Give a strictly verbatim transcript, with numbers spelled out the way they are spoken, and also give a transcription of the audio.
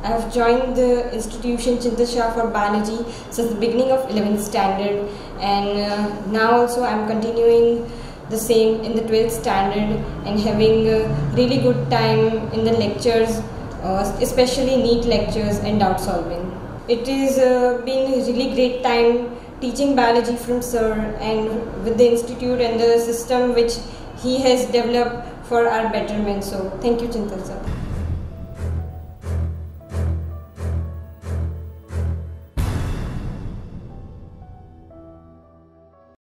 I have joined the institution Chintan Shah for biology since the beginning of eleventh standard, and uh, now also I am continuing the same in the twelfth standard and having a really good time in the lectures, uh, especially NEET lectures and doubt solving. It has uh, been a really great time teaching biology from sir and with the institute and the system which he has developed for our betterment. So thank you, Chintan sir.